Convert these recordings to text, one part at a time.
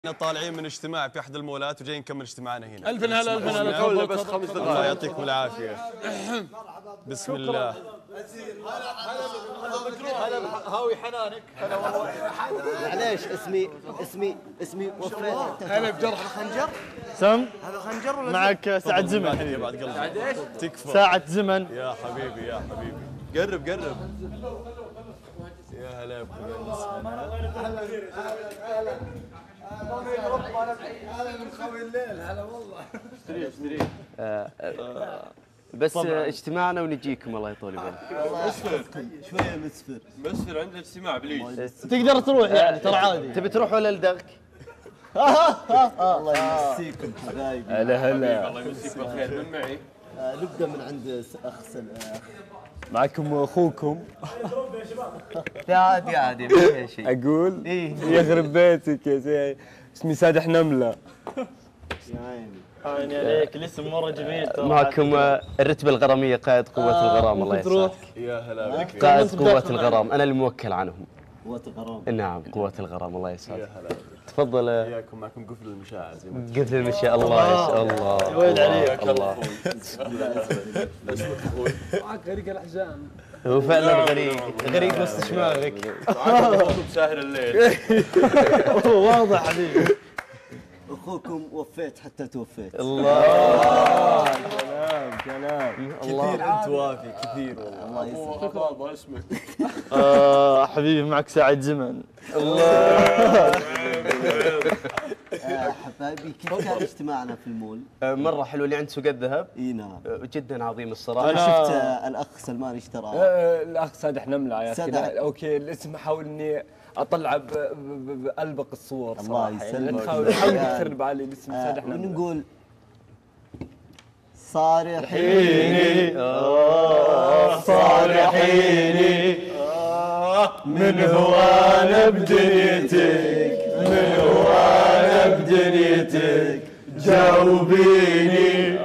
احنا طالعين من اجتماع في احد المولات وجايين نكمل اجتماعنا هنا. الف هلا الف هلا. بس 5 دقائق. الله يعطيكم العافيه. بسم الله. هلا هاوي حنانك. هلا والله. معليش اسمي وفيت. هلا بجرح خنجر. سم هذا خنجر ولا معك ساعة زمن. يا بعد قلبي تكفى. ساعة زمن يا حبيبي يا حبيبي. قرب قرب. يا هلا بكم. بس اجتماعنا ونجيكم الله يطول بالك. شويه مسفر عندنا اجتماع بليز. تقدر تروح يعني ترى عادي. تبي تروح ولا لدغك؟ الله يمسيكم حبايبي. هلا هلا. الله يمسيك بالخير. من معي؟ نبدا من عند اخ معكم اخوكم. لا عادي عادي ما فيها شيء. اقول ايه يخرب بيتك يا زين. اسمي سادح نملة. يا عيني. عيني عليك الاسم مرة جميل ترى. معكم الرتبة الغرامية قائد قوة الغرام الله يسعدك. يا هلا بك. قائد قوة الغرام أنا الموكل عنهم. قوة الغرام. نعم قوة الغرام الله يسعدك. يا هلا. تفضل. وياكم معكم قفل المشاعر زي ما قفل المشي الله يسعد الله. ويل عليك. الله. اسمك اخوي. معك غريق الاحزان. هو فعلا غريق غريق وسط شماغك. معكم ساهر الليل. واضح حبيبي. اخوكم وفيت حتى توفيت. الله. كلام. كثير انت وافي كثير والله. الله يسلمك. بابا اسمك. حبيبي معك ساعة زمن. حبايبي كيف كان اجتماعنا في المول؟ مرة حلو اللي عند سوق الذهب. اي نعم. جدا عظيم الصراحة. انا شفت الاخ سلمان اشترى. الاخ سادح نملة يا اخي. سادح. اوكي الاسم احاول اني اطلع بالبق الصور الله صراحه يعني يسلمك. نحاول نخرب علي الاسم سادح نملة. ونقول صارحيني صارحيني من هو انا بدنيتك من هو انا بدنيتك جاوبيني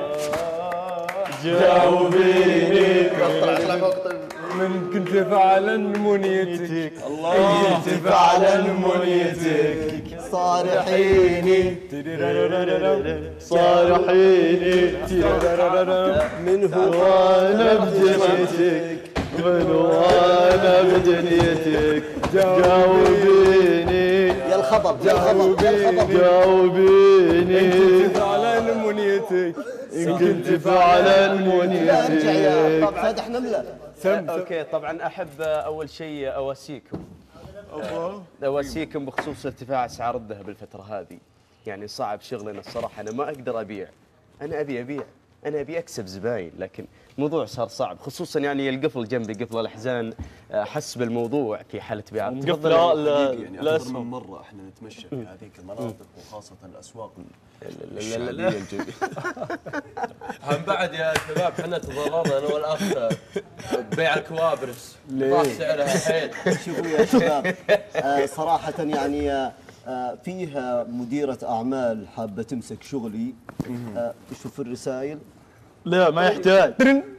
جاوبيني من كنت فعلا منيتك الله كنت فعلا منيتك صارحيني صارحيني من هو وانا بدنيتك من وانا بدنيتك جاوبيني يا الخبر يا الخبر يا الخبر. جاوبيني فعلا منيتك إن كنت فعلا لا ارجع يا منيتك. طب فاتح نمله. اوكي طبعا احب اول شيء اواسيكم بخصوص ارتفاع اسعار الذهب الفتره هذه. يعني صعب شغلنا الصراحه. انا ما اقدر ابيع. انا ابيع انا ابي اكسب زباين لكن الموضوع صار صعب خصوصا يعني القفل جنبي قفل الاحزان حس بالموضوع في حاله بيع. مقفل يعني لا اكثر من مره احنا نتمشى في هذيك المناطق وخاصه الاسواق. هم بعد يا شباب احنا تضررنا انا والاخ ببيع الكوابرس. طاح سعرها حيل. شوفوا يا شباب صراحة يعني فيه مديرة أعمال حابة تمسك شغلي. شوف الرسائل. لا ما يحتاج.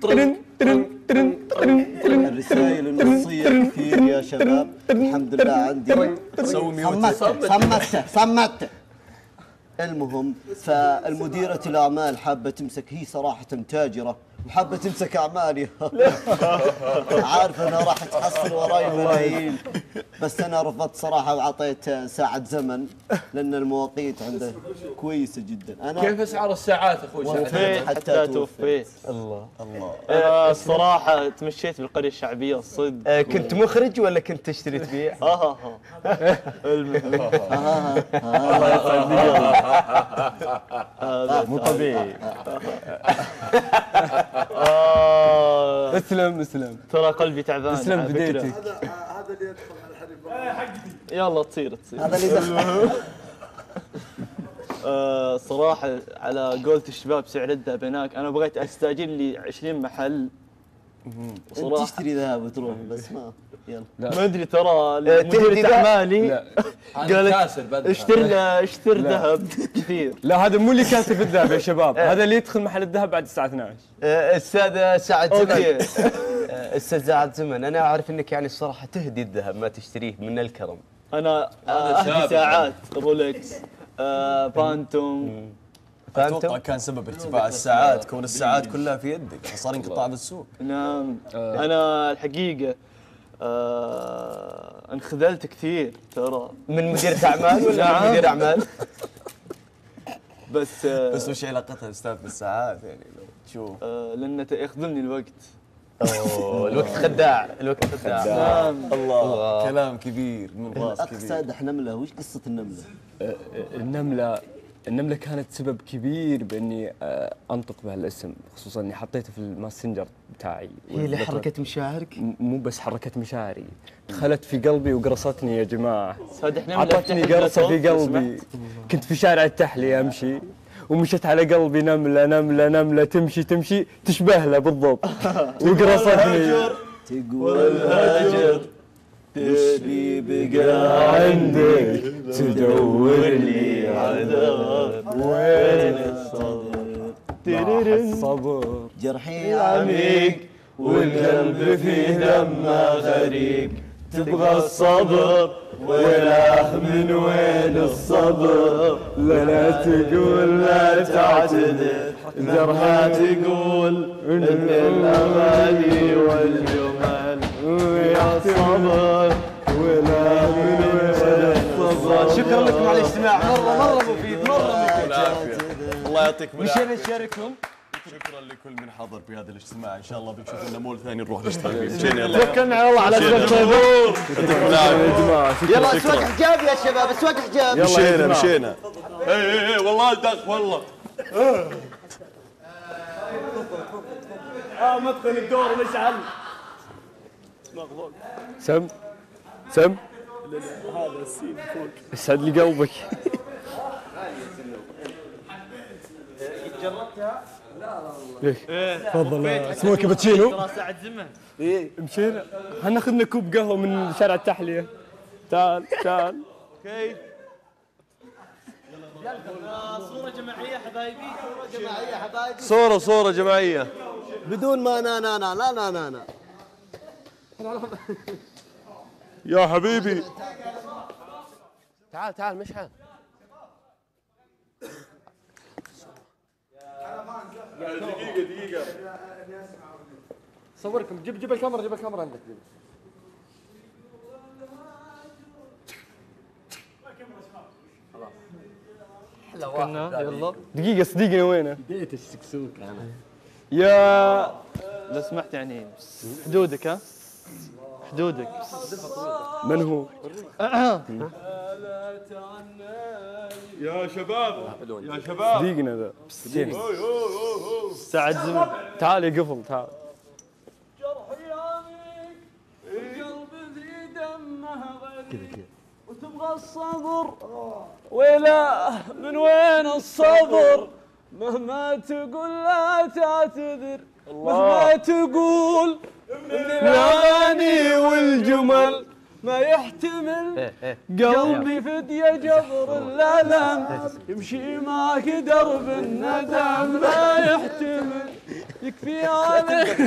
الرسائل النصية كثير يا شباب. الحمد لله عندي. سوي ميوت. صمت. المهم فالمديرة الأعمال حابة تمسك. هي صراحة تاجرة وحابة تمسك أعمالي. عارف أنا راح تحصل وراي ملايين بس أنا رفضت صراحة وعطيت ساعة زمن لأن المواقيت عنده كويسة جدا. أنا كيف اسعار الساعات اخوي؟ توفيت حتى توفيت. الله. أنا الصراحة تمشيت بالقرية الشعبية الصدق. كنت مخرج ولا كنت تشتري تبيع؟ الله يسعدك. هذا مو طبيعي. اسلم ترى قلبي تعبان. اسلم على فكرة. بديتك. هذا اللي يدخل على الحليب. يلا تصير هذا اللي دخل. صراحة على قولة الشباب سعر الذهب هناك أنا بغيت أستأجر لي 20 محل. أنت تشتري ذهب وتروح بس ما يلا. ما أدري ترى مديرة أعمالي قالت اشتري ذهب كثير. لا هذا مو اللي كاسر في الذهب يا شباب. هذا اللي يدخل محل الذهب بعد الساعه 12. استاذ سعد أوكي. زمن. استاذ سعد زمن انا اعرف انك يعني الصراحه تهدي الذهب ما تشتريه من الكرم. انا اهدي ساعات رولكس فانتوم. اتوقع كان سبب ارتفاع الساعات، كون الساعات كلها في يدك فصار انقطاع بالسوق. نعم. انا الحقيقه انخذلت كثير ترى من مدير اعمال ولا من مدير اعمال؟ بس بس وش علاقتها الاستاذ بالساعات يعني لو تشوف؟ لان يخذلني الوقت. اوه الوقت خداع، الوقت خداع. نعم. الله كلام كبير من راس الاخ كبير. سادح نمله، وش قصه النمله؟ النملة كانت سبب كبير باني انطق بهالاسم، خصوصا اني حطيته في الماسنجر بتاعي. هي اللي حركت مشاعرك؟ مو بس حركت مشاعري، دخلت في قلبي وقرصتني يا جماعه. صادح نملة عطتني قرصه في قلبي. كنت في شارع التحلية امشي ومشت على قلبي نمله نمله نمله تمشي تمشي تشبه له بالضبط وقرصتني. تقول الهجر وش لي بقى عندك تدور لي عذاب، وين الصبر؟ الصبر جرحي عميق والقلب فيه دمه غريق، تبغى الصبر ولا من وين الصبر؟ لا تقول لا تعتذر، ذرها تقول ان الاماني والجمال ويا الصبر ولا من وين الصبر. شكرا لكم على الاستماع، مره مفيد، مره مفيد. الله يعطيكم مشينا العافيه. نشاركهم. شكرا لكل من حضر بهذا الاجتماع، ان شاء الله بنشوف لنا مول ثاني نروح نشتغل فيه. مشينا يلا. توكلنا على الله على اسباب الحضور. يعطيكم العافيه يا جماعه يلا اسواق حجاب يا شباب، اسواق حجاب. مشينا مشينا. اي والله دق والله. مدخل الدور مشعل. سم سم هذا السين فوق. يسعد لي قلبك. جربتها؟ تفضل سموك كابتشينو. ترى ساعة زمن. ايه مشينا. هناخذ لنا كوب قهوه من شارع التحليه. تعال تعال. كيف؟ صورة جماعية حبايبي. صورة جماعية حبايبي. صورة جماعية بدون ما لا يا حبيبي. تعال مشعل. دقيقة صوركم جيب الكاميرا عندك. يلا. دقيقه صديقنا وينه؟ بديت السكسوك انا. يا لو سمحت يعني حدودك، ها؟ حدودك. من هو؟ يا شباب يا شباب. صديقنا ذا. ساعة زمن. تعال يا قفل تعال. وتبغى الصبر ولا من وين الصبر؟ مهما تقول لا تعتذر، مهما تقول ان الاماني والجمل ما يحتمل قلبي فدية جبر الالم، يمشي معك درب الندم لا يحتمل، يكفي عليك.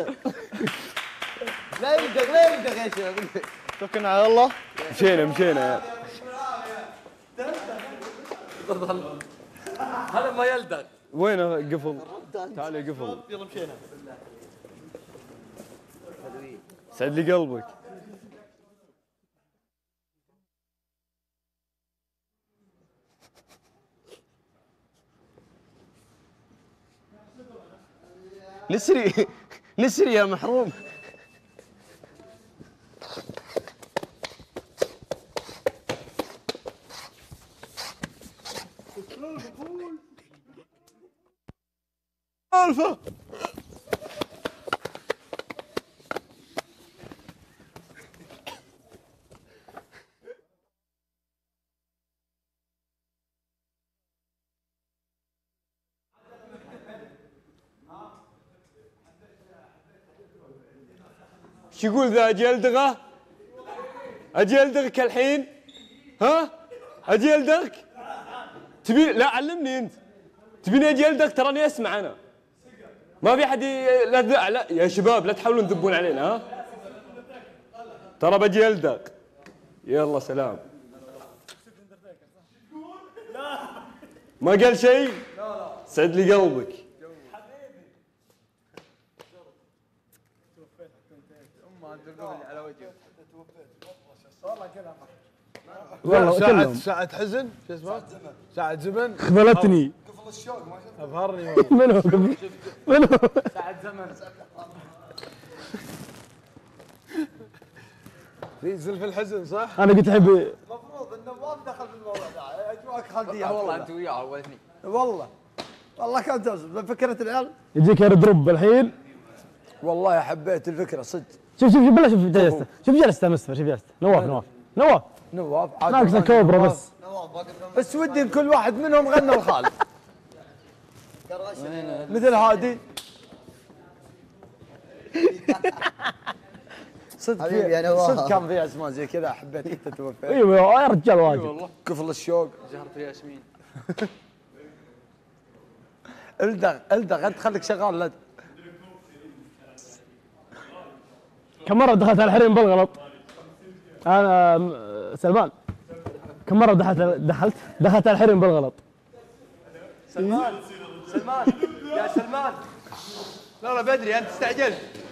لا يلدغ يا شباب. توكلنا على الله. مشينا يا. هذا ما يلدغ. وينه قفل؟ تعال يا قفل. يلا مشينا. سعد لي قلبك. نسري يا محروم. الفا شو يقول ذا؟ اجي الدغه؟ اجي الدغك الحين؟ ها؟ اجي الدغك؟ تبي لا علمني انت. تبيني اجي الدغك؟ تراني اسمع انا. ما في احد لا يا شباب لا تحاولون تذبون علينا ها؟ ترى بجي الدغ. يلا سلام. ما قال شيء؟ سعد لي قلبك. والله ساعة حزن شو اسمه؟ ساعة زمن خذلتني. قفل الشوق ابهرني منو منو؟ ساعة زمن في زلف الحزن صح؟ انا قلت احب. المفروض النواف دخل في الموضوع ده اجواك خالدية والله انت وياه اولني والله كان توصل فكرة العيال يجيك دروب الحين. والله حبيت الفكرة صدق شوف بلا شوف جلسته، شوف جلسته مستر، شوف جلسته. نواف ناقصه كوبرا بس. بس ودي ان كل واحد منهم غنى الخالد مثل هادي صدق صدق كان في اسماء زي كذا حبيت انت توفيت. ايوه يا رجال واجد. قفل الشوق زهرة ياسمين. الدغ انت خليك شغال لا كم مرة دخلت على الحريم بالغلط؟ أنا سلمان كم مرة دخلت على الحريم بالغلط؟ سلمان يا سلمان. لا بدري انت استعجلت.